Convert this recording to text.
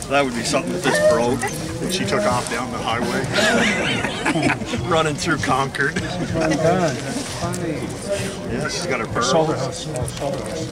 So that would be something that this broke, and she took off down the highway, running through Concord. Oh my God, that's funny. Yeah, she's got her pearls.